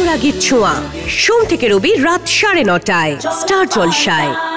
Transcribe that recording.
অনুরাগীর ছোঁয়া, সোম থেকে রবি রাত 9:30টায় স্টার জলসায়।